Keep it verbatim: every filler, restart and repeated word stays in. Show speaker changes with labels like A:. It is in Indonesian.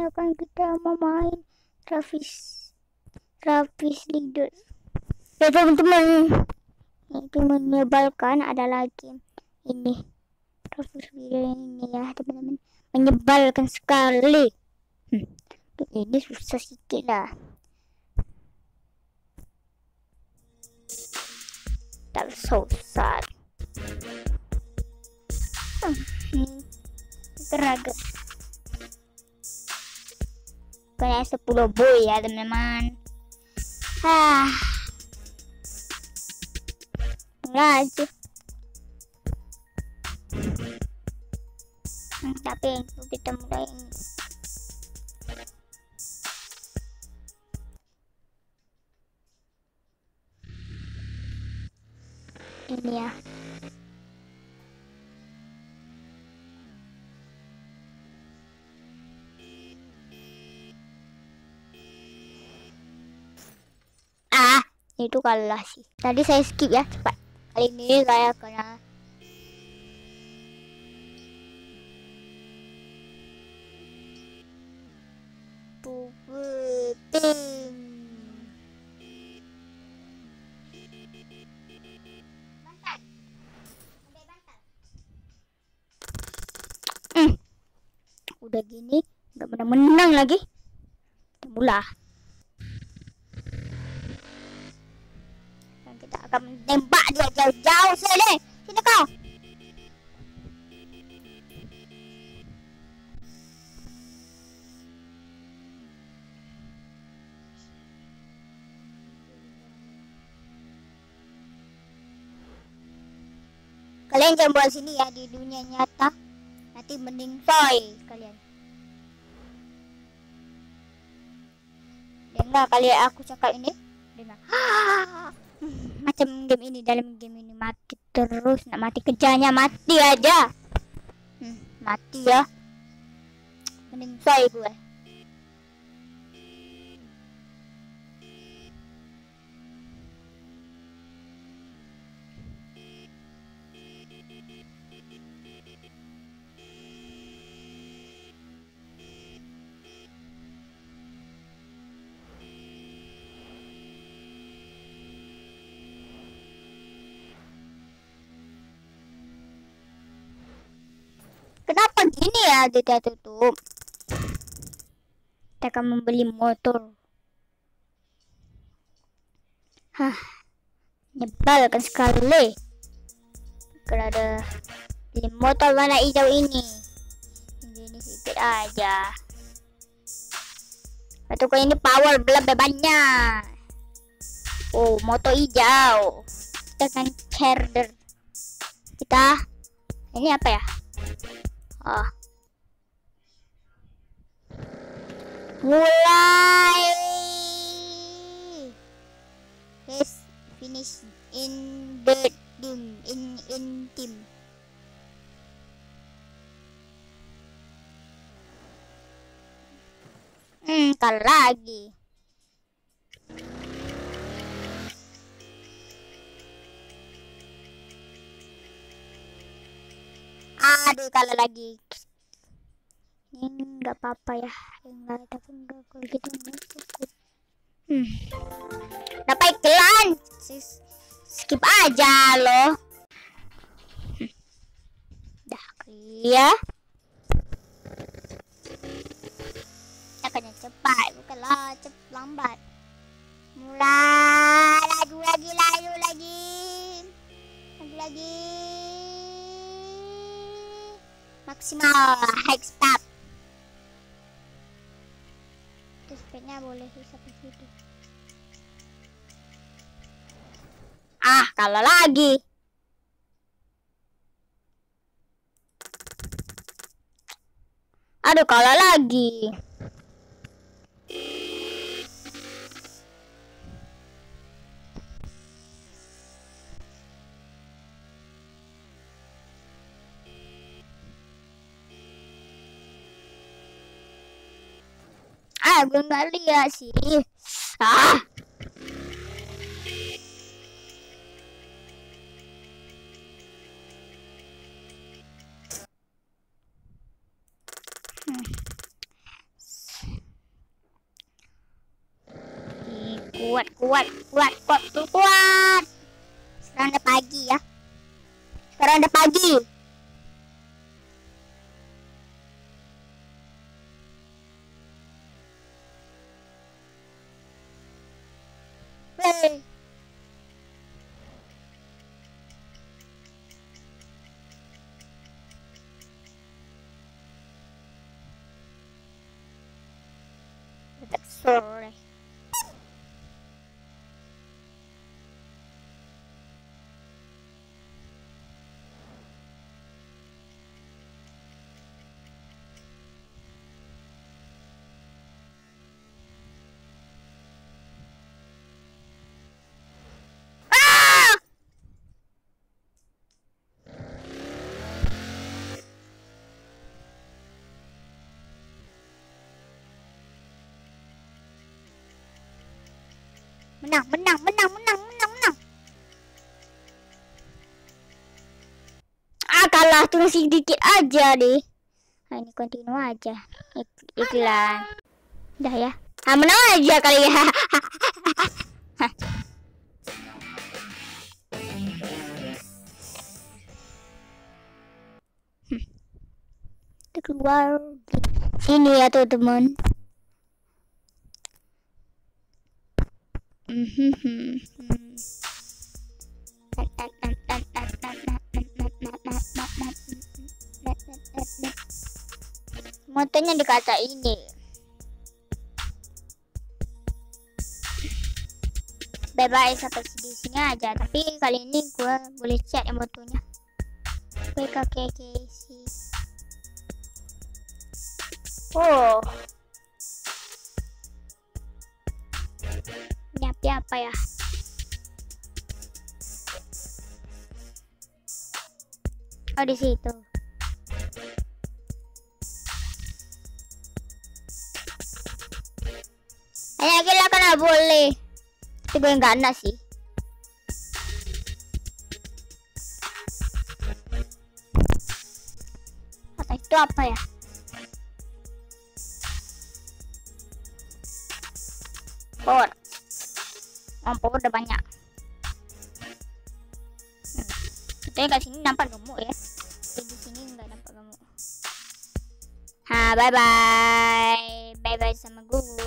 A: ya kan kita mau main Travis Travis Leader. Ya teman-teman, itu menyebalkan ada lagi ini Travis Leader ini ya teman-teman, menyebalkan sekali. hmm. Ini susah sedikit lah, tak susah. hmm. Teraga kayak sepuluh boy ya teman-teman. ah lagi hmm, tapi kita mulai ini. Ini ya. Ah, itu kalah sih. Tadi saya skip ya, cepat. Kali ini saya kena pupeting. Hmm. Udah gini, nggak menang-menang lagi. Mula. Dan kita akan menembak dia jauh-jauh sini. Sini kau. Kalian jangan buat sini ya di dunia nyata. Nanti mending soy kalian. Dengar kalian aku cakap ini. Dengar. Macam game ini, dalam game ini mati terus, nak mati kejarnya mati aja. Hmm, mati ya. Mending soy gue. Kenapa gini ya dia tutup? Kita akan membeli motor. Hah, nyebalkan sekali. Kalau ada beli motor warna hijau ini, ini sedikit aja. Atau kalau ini power lebih banyak. Oh, motor hijau. Kita akan charger. Kita ini apa ya? Oh. Mulai. Yes, finish in the team in in team. Hmm, kalah lagi. Aduh, kalah lagi. Ini nggak apa-apa ya, enggak, tapi enggak kalau gitu cukup. Hmm. Dapat iklan, skip aja loh. Hmm. Dah ya. Akan cepat, bukanlah cepat lambat. Mulai laju lagi, laju lagi, laju lagi. Maksimal high stop. Terus speednya boleh sampai situ. Ah, kalah lagi. Aduh, kalah lagi. Ah, gue nggak lihat sih. Ah. Hmm. kuat, kuat, kuat, kuat, kuat. Sekarang udah pagi ya. Sekarang udah pagi. Hey. Udah sore. Menang, menang, menang, menang, menang, menang. Ah, kalah cuma sedikit aja deh. Nah, ini continue aja. Ik iklan. Udah ya. Ah, menang aja kali ya. Kita keluar sini ya teman-teman. Motonya dikata ini. Bye-bye sampai di sini aja. Tapi kali ini gue boleh chat yang motonya. P K K K C. Oh. Ini api apa ya? Oh, di situ. Hanya gila kan boleh. Tapi gue nggak ada sih. Kata itu apa ya? Power. Oh, power udah banyak. Hmm. Kita ke sini nampak gemuk ya. Tapi di sini nggak nampak gemuk. Ha, bye bye. Bye bye sama gue.